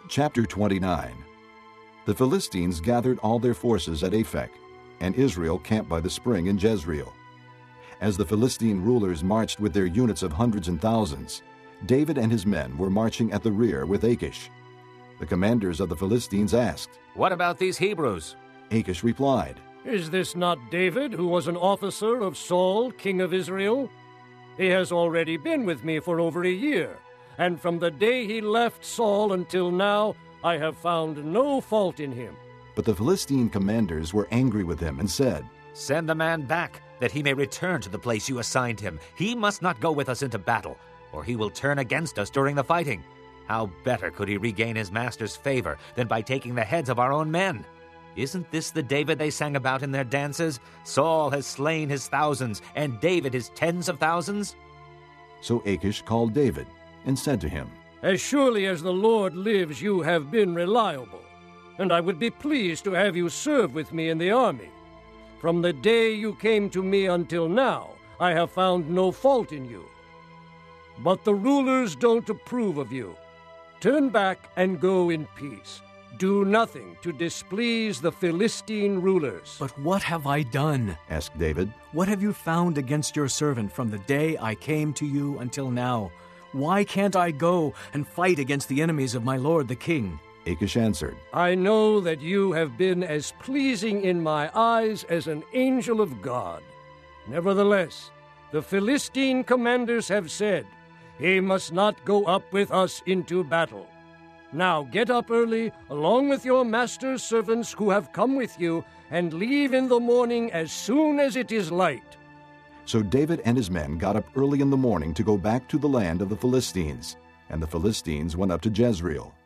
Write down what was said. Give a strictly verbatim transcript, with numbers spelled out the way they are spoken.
Chapter twenty-nine. The Philistines gathered all their forces at Aphek, and Israel camped by the spring in Jezreel. As the Philistine rulers marched with their units of hundreds and thousands, David and his men were marching at the rear with Achish. The commanders of the Philistines asked, "What about these Hebrews?" Achish replied, "Is this not David, who was an officer of Saul, king of Israel? He has already been with me for over a year, and from the day he left Saul until now, I have found no fault in him." But the Philistine commanders were angry with him and said, "Send the man back, that he may return to the place you assigned him. He must not go with us into battle, or he will turn against us during the fighting. How better could he regain his master's favor than by taking the heads of our own men? Isn't this the David they sang about in their dances? Saul has slain his thousands, and David his tens of thousands?" So Achish called David and said to him, "As surely as the Lord lives, you have been reliable, and I would be pleased to have you serve with me in the army. From the day you came to me until now, I have found no fault in you. But the rulers don't approve of you. Turn back and go in peace. Do nothing to displease the Philistine rulers." "But what have I done?" asked David. "What have you found against your servant from the day I came to you until now? Why can't I go and fight against the enemies of my lord the king?" Achish answered, "I know that you have been as pleasing in my eyes as an angel of God. Nevertheless, the Philistine commanders have said, 'He must not go up with us into battle.' Now get up early, along with your master's servants who have come with you, and leave in the morning as soon as it is light." So David and his men got up early in the morning to go back to the land of the Philistines, and the Philistines went up to Jezreel.